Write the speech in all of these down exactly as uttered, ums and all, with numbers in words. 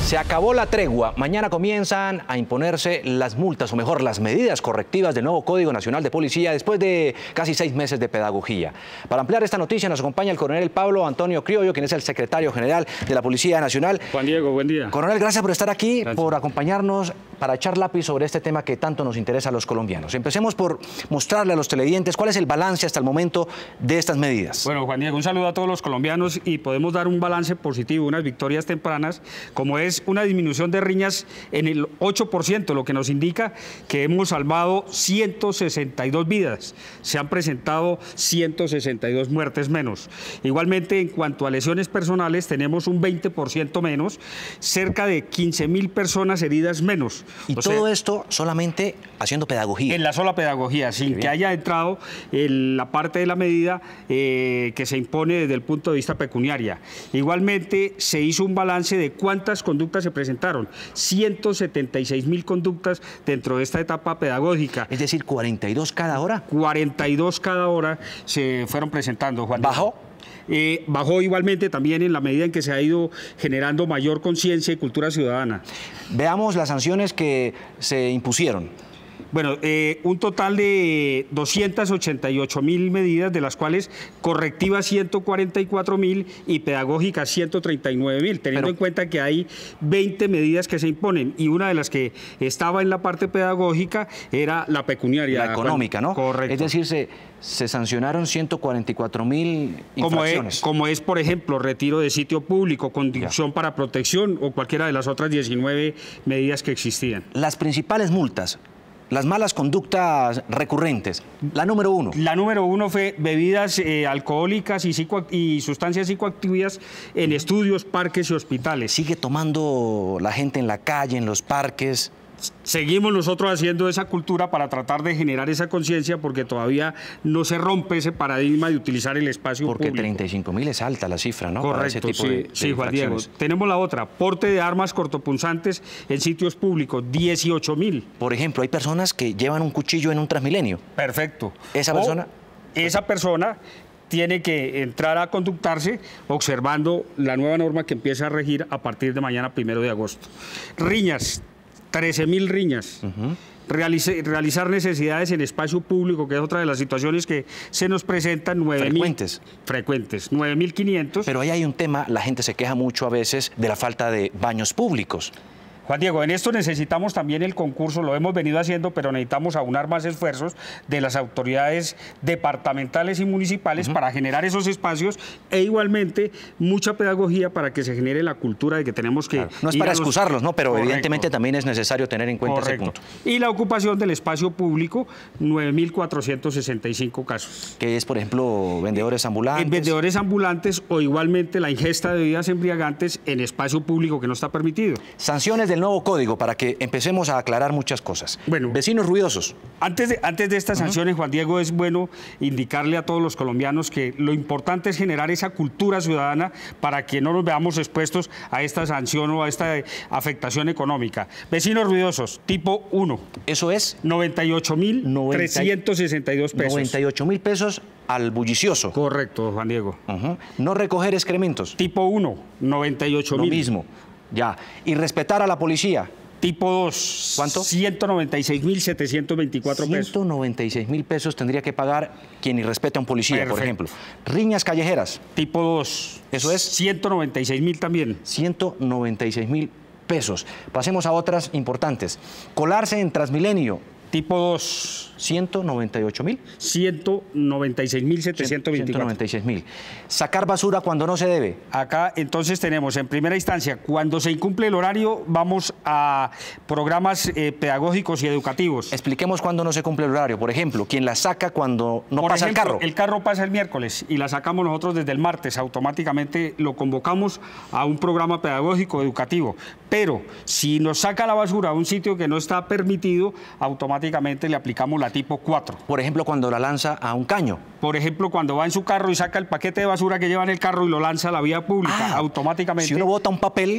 Se acabó la tregua. Mañana comienzan a imponerse las multas, o mejor, las medidas correctivas del nuevo Código Nacional de Policía después de casi seis meses de pedagogía. Para ampliar esta noticia nos acompaña el coronel Pablo Antonio Criollo, quien es el secretario general de la Policía Nacional. Juan Diego, buen día. Coronel, gracias por estar aquí, Gracias. por acompañarnos para echar lápiz sobre este tema que tanto nos interesa a los colombianos. Empecemos por mostrarle a los televidentes cuál es el balance hasta el momento de estas medidas. Bueno, Juan Diego, un saludo a todos los colombianos y podemos dar un balance positivo, unas victorias tempranas, como es una disminución de riñas en el ocho por ciento, lo que nos indica que hemos salvado ciento sesenta y dos vidas. Se han presentado ciento sesenta y dos muertes menos. Igualmente, en cuanto a lesiones personales, tenemos un veinte por ciento menos, cerca de quince mil personas heridas menos. Y o todo sea, esto solamente haciendo pedagogía. En la sola pedagogía, sin que haya entrado en la parte de la medida eh, que se impone desde el punto de vista pecuniaria. Igualmente, se hizo un balance de cuántas conductas se presentaron. ciento setenta y seis mil conductas dentro de esta etapa pedagógica. Es decir, cuarenta y dos cada hora. cuarenta y dos cada hora se fueron presentando, Juan. ¿Bajó? Eh, bajó igualmente también en la medida en que se ha ido generando mayor conciencia y cultura ciudadana. Veamos las sanciones que se impusieron. Bueno, eh, un total de doscientas ochenta y ocho mil medidas, de las cuales correctivas ciento cuarenta y cuatro mil y pedagógicas ciento treinta y nueve mil, teniendo Pero, en cuenta que hay veinte medidas que se imponen y una de las que estaba en la parte pedagógica era la pecuniaria. La económica, ¿no? Correcto. Es decir, se, se sancionaron ciento cuarenta y cuatro mil infracciones. Como es, como es, por ejemplo, retiro de sitio público, conducción para protección o cualquiera de las otras diecinueve medidas que existían. Las principales multas. Las malas conductas recurrentes. La número uno. La número uno fue bebidas eh, alcohólicas y, psico y sustancias psicoactivas en estudios, parques y hospitales. Sigue tomando la gente en la calle, en los parques. Seguimos nosotros haciendo esa cultura para tratar de generar esa conciencia, porque todavía no se rompe ese paradigma de utilizar el espacio porque público. treinta y cinco mil es alta la cifra, ¿no? Correcto, Para ese tipo sí, de, de sí, Juan Diego. Tenemos la otra, porte de armas cortopunzantes en sitios públicos, dieciocho mil. Por ejemplo, hay personas que llevan un cuchillo en un Transmilenio. Perfecto. Esa O persona... Esa persona tiene que entrar a conductarse observando la nueva norma que empieza a regir a partir de mañana, primero de agosto. Riñas, trece mil riñas. Uh-huh. Realice, realizar necesidades en espacio público, que es otra de las situaciones que se nos presentan. nueve mil frecuentes. Frecuentes, nueve mil quinientos. Pero ahí hay un tema, la gente se queja mucho a veces de la falta de baños públicos. Juan Diego, en esto necesitamos también el concurso, lo hemos venido haciendo, pero necesitamos aunar más esfuerzos de las autoridades departamentales y municipales uh-huh. para generar esos espacios, e igualmente mucha pedagogía para que se genere la cultura de que tenemos que... Claro. No es para los... excusarlos, ¿no? Pero Correcto. Evidentemente también es necesario tener en cuenta Correcto. ese punto. Y la ocupación del espacio público, nueve mil cuatrocientos sesenta y cinco casos. Que es, por ejemplo, vendedores ambulantes. En vendedores ambulantes o igualmente la ingesta de bebidas embriagantes en espacio público, que no está permitido. Sanciones del nuevo código, para que empecemos a aclarar muchas cosas. Bueno, vecinos ruidosos. Antes de, antes de estas sanciones, uh-huh. Juan Diego, es bueno indicarle a todos los colombianos que lo importante es generar esa cultura ciudadana para que no nos veamos expuestos a esta sanción o a esta afectación económica. Vecinos ruidosos, tipo uno. ¿Eso es? noventa y ocho mil trescientos sesenta y dos pesos. noventa y ocho mil pesos al bullicioso. Correcto, Juan Diego. Uh-huh. No recoger excrementos. Tipo uno, noventa y ocho mil. Lo mismo. Ya. Y respetar a la policía. Tipo dos. ¿Cuánto? ciento noventa y seis mil setecientos veinticuatro pesos. ciento noventa y seis mil pesos tendría que pagar quien irrespeta a un policía, Perfecto. Por ejemplo. Riñas callejeras. Tipo dos. ¿Eso es? ciento noventa y seis mil también. ciento noventa y seis mil pesos. Pasemos a otras importantes. Colarse en Transmilenio. Tipo dos. ciento noventa y ocho mil. ciento noventa y seis mil setecientos veinticuatro. ciento noventa y seis mil. Sacar basura cuando no se debe. Acá entonces tenemos en primera instancia, cuando se incumple el horario, vamos a programas eh, pedagógicos y educativos. Expliquemos cuándo no se cumple el horario. Por ejemplo, quien la saca cuando no Por pasa ejemplo, el carro. El carro pasa el miércoles y la sacamos nosotros desde el martes. Automáticamente lo convocamos a un programa pedagógico educativo. Pero si nos saca la basura a un sitio que no está permitido, automáticamente le aplicamos la tipo cuatro. Por ejemplo, cuando la lanza a un caño. Por ejemplo, cuando va en su carro y saca el paquete de basura que lleva en el carro y lo lanza a la vía pública, ah, automáticamente... Si uno bota un papel,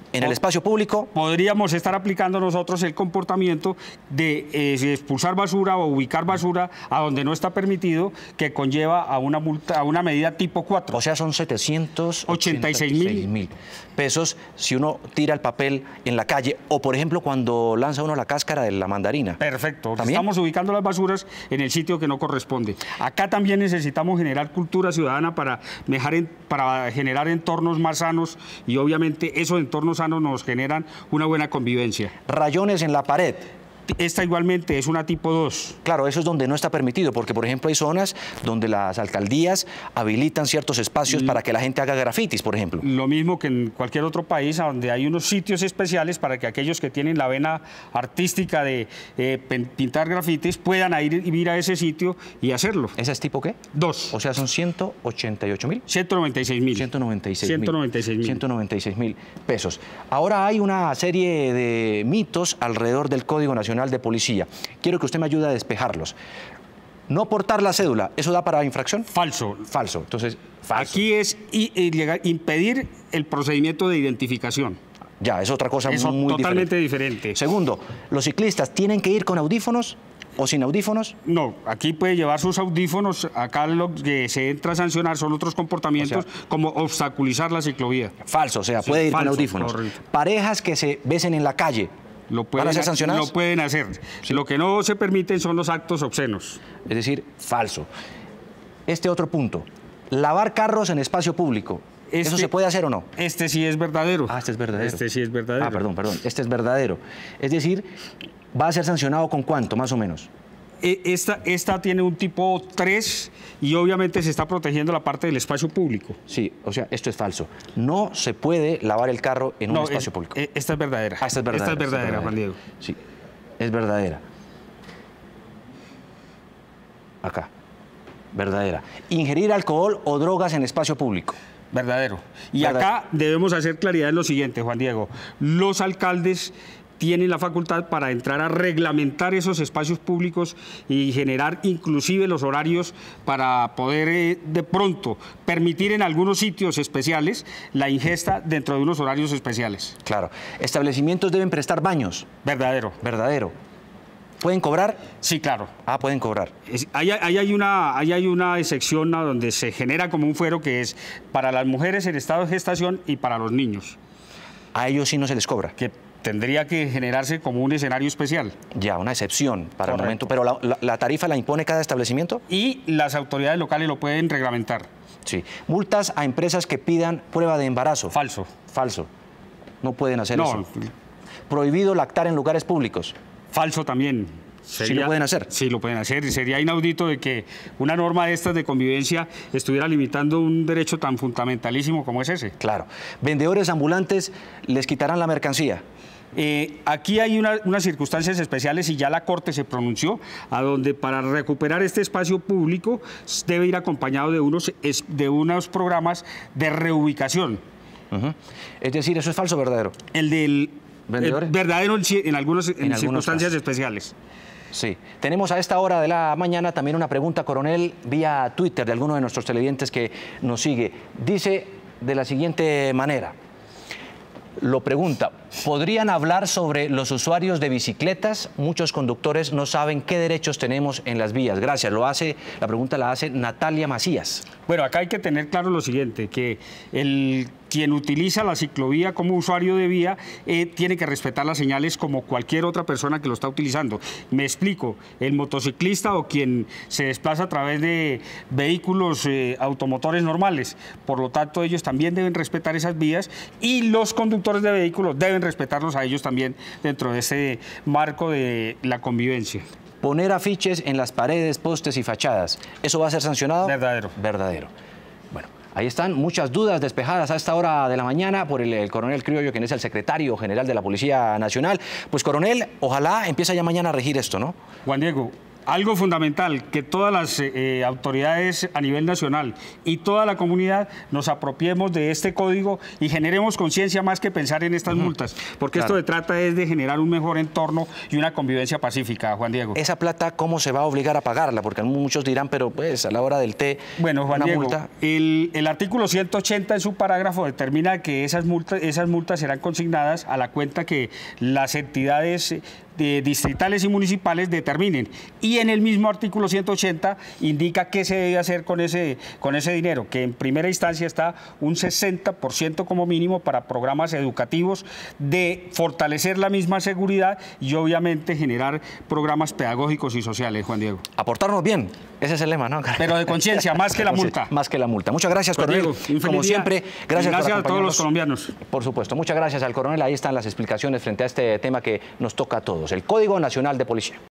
En el espacio público podríamos estar aplicando nosotros el comportamiento de eh, expulsar basura o ubicar basura a donde no está permitido, que conlleva a una multa, a una medida tipo cuatro. O sea, son setecientos ochenta y seis mil pesos si uno tira el papel en la calle o, por ejemplo, cuando lanza uno la cáscara de la mandarina. Perfecto. ¿También? Estamos ubicando las basuras en el sitio que no corresponde. Acá también necesitamos generar cultura ciudadana para, en, para generar entornos más sanos y, obviamente, esos entornos sanos nos generan una buena convivencia. Rayones en la pared. Esta igualmente es una tipo dos. Claro, eso es donde no está permitido, porque por ejemplo hay zonas donde las alcaldías habilitan ciertos espacios para que la gente haga grafitis, por ejemplo. Lo mismo que en cualquier otro país, donde hay unos sitios especiales para que aquellos que tienen la vena artística de eh, pintar grafitis puedan ir, ir a ese sitio y hacerlo. ¿Ese es tipo qué? Dos. O sea, son ciento ochenta y ocho mil. ciento noventa y seis mil. ciento noventa y seis ciento noventa y seis mil. ciento noventa y seis mil pesos. Ahora hay una serie de mitos alrededor del Código Nacional de Policía. Quiero que usted me ayude a despejarlos. No portar la cédula, ¿eso da para infracción? Falso. Falso. Entonces, falso. Aquí es impedir el procedimiento de identificación. Ya, es otra cosa Eso muy totalmente diferente. diferente. Segundo, ¿los ciclistas tienen que ir con audífonos o sin audífonos? No, aquí puede llevar sus audífonos. Acá lo que se entra a sancionar son otros comportamientos, o sea, como obstaculizar la ciclovía. Falso, o sea, sí, puede ir falso, con audífonos. Correcto. Parejas que se besen en la calle. Lo pueden, ¿Van a ser sancionadas? Lo pueden hacer. Sí. Lo que no se permiten son los actos obscenos. Es decir, falso. Este otro punto, lavar carros en espacio público. Este, ¿Eso se puede hacer o no? Este sí es verdadero. Ah, este es verdadero. Este sí es verdadero. Ah, perdón, perdón. Este es verdadero. Es decir, ¿va a ser sancionado con cuánto, más o menos? Esta, esta tiene un tipo tres y obviamente se está protegiendo la parte del espacio público. Sí, o sea, esto es falso. No se puede lavar el carro en no, un espacio es, público. Esta es verdadera. Ah, esta es verdadera. Esta es verdadera, esta es verdadera. Juan Diego. Sí, es verdadera. Acá, verdadera. Ingerir alcohol o drogas en espacio público. Verdadero. Y Verdad. acá debemos hacer claridad en lo siguiente, Juan Diego. Los alcaldes tienen la facultad para entrar a reglamentar esos espacios públicos y generar inclusive los horarios para poder eh, de pronto permitir en algunos sitios especiales la ingesta dentro de unos horarios especiales. Claro. Establecimientos deben prestar baños. Verdadero. Verdadero. ¿Pueden cobrar? Sí, claro. Ah, pueden cobrar. Es, ahí, ahí, hay una, ahí hay una sección donde se genera como un fuero que es para las mujeres en estado de gestación y para los niños. A ellos sí no se les cobra. Que tendría que generarse como un escenario especial. Ya, una excepción para Correcto. el momento. ¿Pero la, la, la tarifa la impone cada establecimiento? Y las autoridades locales lo pueden reglamentar. Sí. Multas a empresas que pidan prueba de embarazo. Falso. Falso. No pueden hacer no. eso. Prohibido lactar en lugares públicos. Falso también. Sería, ¿sí lo pueden hacer? Sí, lo pueden hacer. Sería inaudito de que una norma de estas de convivencia estuviera limitando un derecho tan fundamentalísimo como es ese. Claro. Vendedores ambulantes les quitarán la mercancía. Eh, aquí hay una, unas circunstancias especiales y ya la Corte se pronunció, a donde para recuperar este espacio público debe ir acompañado de unos, de unos programas de reubicación. Uh-huh. Es decir, ¿eso es falso o verdadero? El del ¿Vendedores? El verdadero en, en, algunos, en, en circunstancias casos. especiales. Sí. Tenemos a esta hora de la mañana también una pregunta, coronel, vía Twitter de alguno de nuestros televidentes que nos sigue. Dice de la siguiente manera. Lo pregunta, ¿podrían hablar sobre los usuarios de bicicletas? Muchos conductores no saben qué derechos tenemos en las vías. Gracias. Lo hace, la pregunta la hace Natalia Macías. Bueno, acá hay que tener claro lo siguiente, que el quien utiliza la ciclovía como usuario de vía eh, tiene que respetar las señales como cualquier otra persona que lo está utilizando. Me explico, el motociclista o quien se desplaza a través de vehículos eh, automotores normales, por lo tanto ellos también deben respetar esas vías y los conductores de vehículos deben respetarlos a ellos también dentro de ese marco de la convivencia. Poner afiches en las paredes, postes y fachadas, ¿eso va a ser sancionado? Verdadero. Verdadero. Bueno, ahí están muchas dudas despejadas a esta hora de la mañana por el, el coronel Criollo, quien es el secretario general de la Policía Nacional. Pues, coronel, ojalá empiece ya mañana a regir esto, ¿no? Juan Diego, Algo fundamental, que todas las eh, autoridades a nivel nacional y toda la comunidad nos apropiemos de este código y generemos conciencia más que pensar en estas uh-huh. multas, porque claro. esto se trata es de generar un mejor entorno y una convivencia pacífica, Juan Diego. ¿Esa plata cómo se va a obligar a pagarla? Porque muchos dirán, pero pues a la hora del té, bueno, Juan una Diego, multa... el, el artículo ciento ochenta en su parágrafo determina que esas multas, esas multas serán consignadas a la cuenta que las entidades de distritales y municipales determinen. Y en el mismo artículo ciento ochenta indica qué se debe hacer con ese, con ese dinero, que en primera instancia está un sesenta por ciento como mínimo para programas educativos, de fortalecer la misma seguridad y obviamente generar programas pedagógicos y sociales, Juan Diego. Aportarnos bien, ese es el lema, ¿no? Pero de conciencia, más que la multa. Más que la multa. Muchas gracias, coronel. Como siempre, gracias, gracias a todos los colombianos. Por supuesto, muchas gracias al coronel. Ahí están las explicaciones frente a este tema que nos toca a todos. El Código Nacional de Policía.